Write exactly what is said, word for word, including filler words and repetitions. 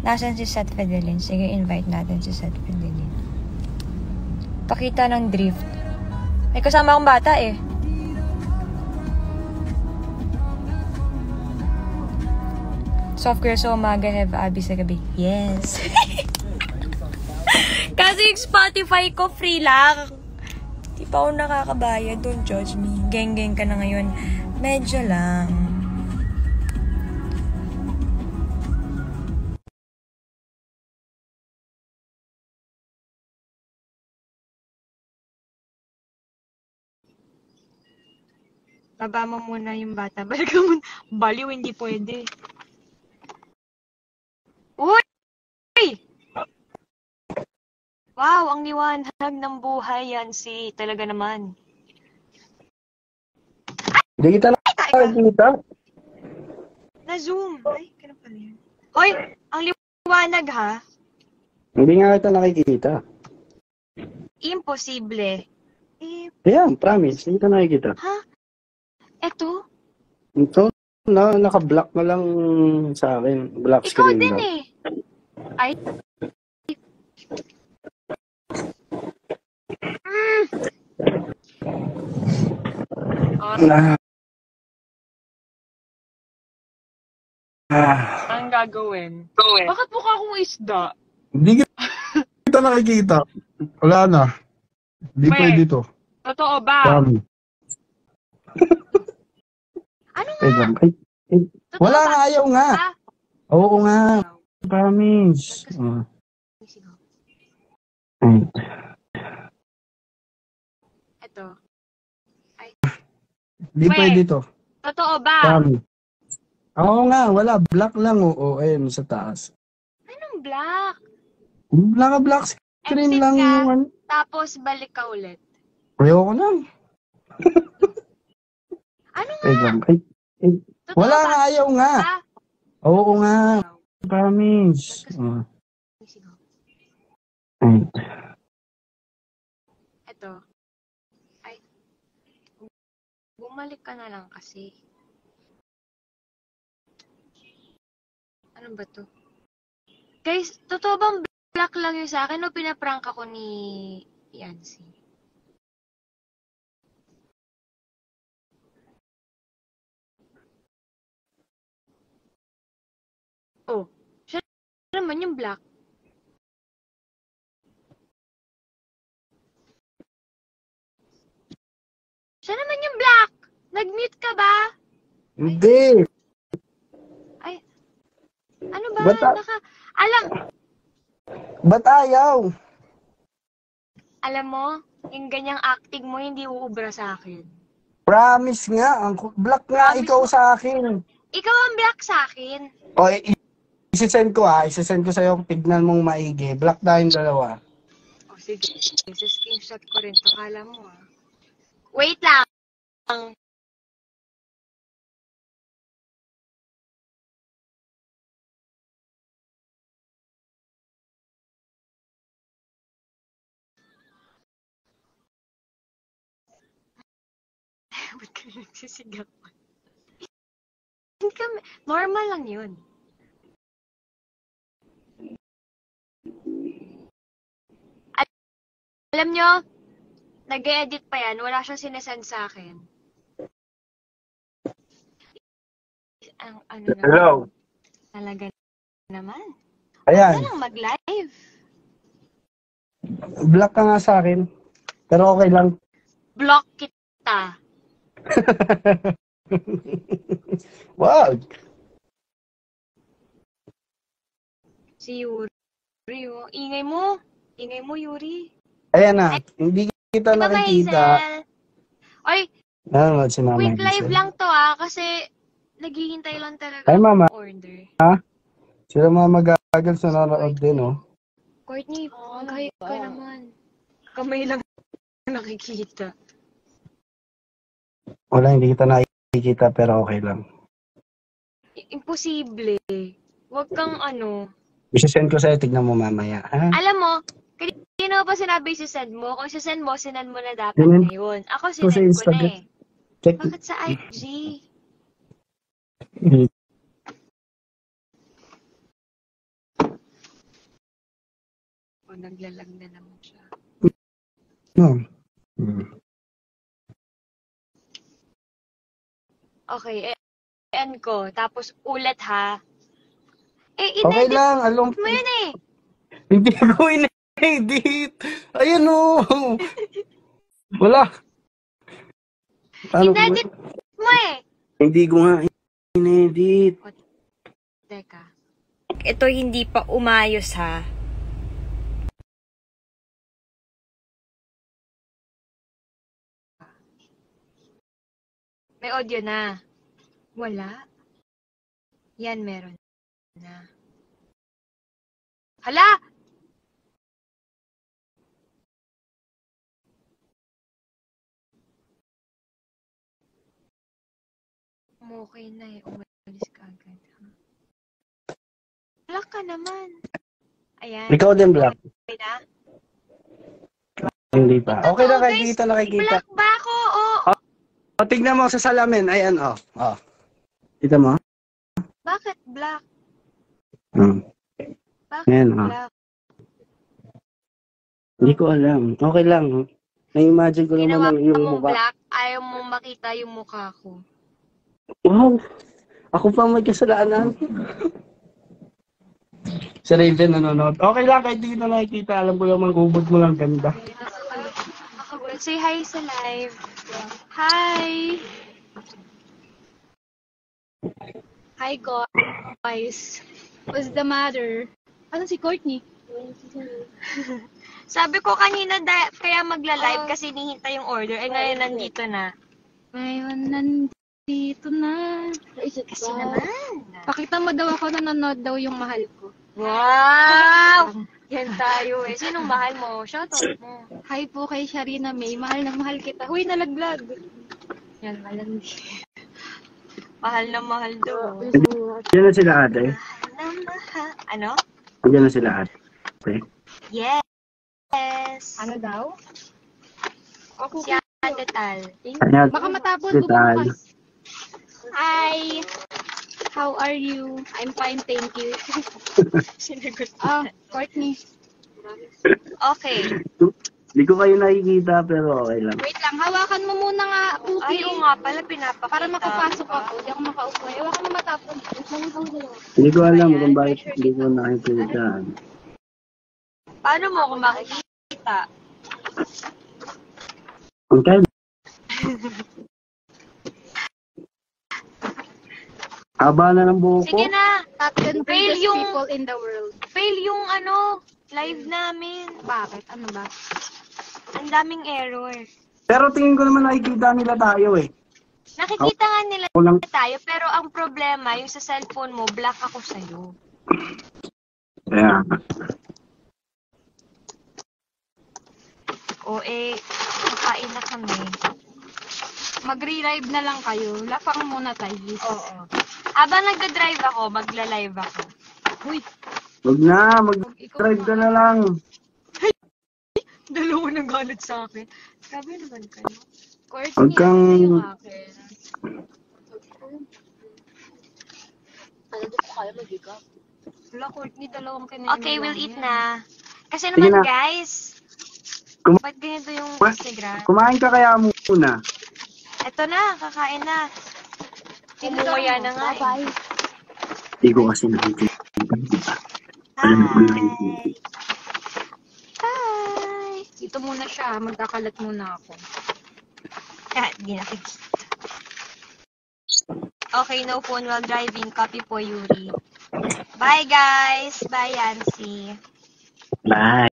Nasaan si Seth Fidelin? Sige, invite natin si Seth Fidelin. Pakita ng drift. May kasama akong bata eh. Software sa umaga, have Abby sa gabi. Yes. Kasi yung Spotify ko free lang. Di pa ako nakakabayad. Don't judge me. Geng-geng ka na ngayon. Medyo lang. Baba mo muna yung bata. Balik ka muna. Baliw, hindi pwede. Uy! Wow, ang liwanag ng buhay yan si talaga naman. Hindi kita nakikita. Na-zoom. Ay, kaya pala yun. Hoy, ang liwanag ha? Hindi nga kita nakikita. Imposible. Eh, Ayan, promise. Hindi kita nakikita. ha? Eto? Ito, na, naka-block na lang sa akin. Black Ikaw screen din lang. eh. Ay. Mm. Oh, Ah. Ah. ang gagawin? Gawin. Bakit mukha akong isda? Hindi kita nakikita. Wala na. Hindi May- pwede to. Totoo ba? Promise. Ano nga? Wait lang. Ay, ay, Totoo wala ba? nga, ayaw nga. Ah, Oo nga. Promise. Ah. Ay. Eto. Hindi May- pwede to. Totoo ba? Promise. Oo nga, wala. Black lang. Oo, ayun, sa taas. Anong black? Naka-black screen Exit lang ka, yung ano. tapos balik ka ulit. Ayoko na. Ano nga? Wait lang. Ay, ay, Totoo wala ba? nga, ayaw nga. Ah, Oo nga. Promise. Ah. sigaw. Ay. Eto. Ay. Bumalik ka na lang kasi. Ano ba to? Guys, totoo bang black lang yun sa akin o pinaprank ako ni Yancy? Oh, siya naman yung black. Siya naman yung black! Nag-mute ka ba? Hindi. Ay, ano ba? Ba't a- Naka, alam, Ba't ayaw? alam mo, yung ganyang acting mo, hindi uubra sa akin. Promise nga. Ang ku- black nga Promise ikaw mo. sa akin. Ikaw ang black sa akin. O, i- isisend ko ha. Isisend ko sa'yo. Tignan mong maigi. Black tayong dalawa. O sige, isa-screenshot ko rin to. Kala mo ah. Wait lang. Ba't ka nagsisigaw? Hindi kami, normal lang yun. Al- Alam nyo, nag-edit pa yan. Wala siyang sinesend sa akin. Ang ano naman. Hello. Talaga naman. Ayan. Huwag na lang mag-live. Black ka nga sa akin. Pero okay lang. Block kita. Wow. Si Yuri, oh. Ingay mo. Ingay mo, Yuri. Ayan na. Hindi kita Ito ba, nakikita. Hazel? Oy, Ano, si Mama quick Hazel. live lang to ah. Kasi naghihintay lang talaga Ay, Mama. ng order. Sila mga magagals na nanonood din, oh. Courtney, mag-hi ka naman. Kamay lang nakikita. Wala, hindi kita nakikita pero okay lang. Imposible. Huwag kang ano. Isisend ko sa'yo. Tignan mo mamaya. Ha? Alam mo, kanina pa sinabi si send mo. Kung sisend mo, sinend mo na dapat Sinend ngayon. Ako ko sa sinend ko na Instagram. eh. Check. Bakit sa I G? ko, naglalag na naman siya. No. Hmm. Okay, eh, end ko. Tapos ulit ha. Eh, Okay inedit lang, along. mo yun eh. Hindi ko in-edit. Ayan o. Wala. Ano ko ba? Inedit mo eh. Hindi ko nga in-edit. Teka. Ito hindi pa umayos ha. May audio na. Wala. Yan, meron na. Hala! Okay na eh. Umalis ka agad. Ha? Black ka naman. Ayan. Ikaw din, Black. Okay na? Hindi pa. Okay na, Totoo, nakikita, guys. nakikita. Black ba ako? Oo. O, tignan mo sa salamin. Ayan, o. O. Kita mo? Bakit black? Hmm. Bakit Ayan, o. black? Hindi ko alam. Okay lang. Na-imagine ko Ginawa naman yung mong mukha. black, ayaw mong makita yung mukha ko. Wow! Ako pa may kasalanan. Si Raven nanonood. Okay lang, kahit di kita nakikita. Alam ko yung magubod mo lang ganda. Nakakagulat. Say hi sa live. Hi! Hi, guys. What's the matter? Ano si Courtney? Sabi ko kanina da- kaya magla-live kasi hinihintay yung order. Eh ngayon nandito na. Ngayon, nandito na. Kasi naman. Pakita mo daw ako nanonood daw yung mahal ko. Wow! Yan tayo eh. Sinong mahal mo? Shoutout mo. Hi po kay Sharina May. Mahal na mahal kita. Huy, nalaglag. Yan, malandi. Mahal na mahal daw. Diyan na sila ate. Mahal na mahal. Ano? Diyan na sila ate. Yes. Ano daw? Ako Si Ate Tal. Ayan. Baka matapon. Detal. Bumukas. Hi! How are you? I'm fine, thank you. Sinagot. Ah, Courtney. Okay. Hindi ko kayo nakikita pero okay lang. Wait lang, hawakan mo muna nga, Ay, Cookie. oo nga pala, pinapakita. Para makapasok ako. Hindi ako makaupo. Hawakan mo matapon. Hindi ko alam kung bakit hindi ko nakikita. Paano mo ako makikita? Okay. Haba na ng buhok ko. Sige na. Top ten Fail greatest yung- people in the world. Fail yung ano, live namin. Bakit? Ano ba? Ang daming error. Pero tingin ko naman nakikita nila tayo eh. Nakikita nga nila Ako lang. tayo, pero ang problema, yung sa cellphone mo, black ako sa'yo. Kaya. O eh, kakain na kami. Mag-re-live na lang kayo. Lapang muna tayo. Oo. Habang nagda-drive ako, magla-live ako. Uy, Huwag na, ikaw mag-drive ka na lang. Dalawa nang galit sa akin. Grabe naman kayo. Courtney, Huwag kang- ano yung akin? Wala, Courtney, dalawang kinain. Okay, we'll eat na. Kasi Sige naman, na. guys, Kum- ba't ganito yung Ma- Instagram? Kumain ka kaya muna. Eto na, kakain na. Umuya na nga eh. Hindi ko kasi nakikita. Alam ko nakikita. Bye! Dito muna siya. Magkakalat muna ako. Ah, di nakikita. Okay, no phone while driving. Copy po, Yuri. Bye, guys! Bye, Yancy. Bye.